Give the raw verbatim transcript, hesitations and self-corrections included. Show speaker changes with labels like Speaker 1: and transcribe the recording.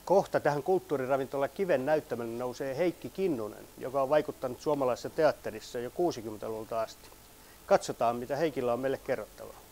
Speaker 1: Kohta tähän kulttuuriravintola Kiven näyttämölle nousee Heikki Kinnunen, joka on vaikuttanut suomalaisessa teatterissa jo kuusikymmentäluvulta asti. Katsotaan, mitä Heikillä on meille kerrottavaa.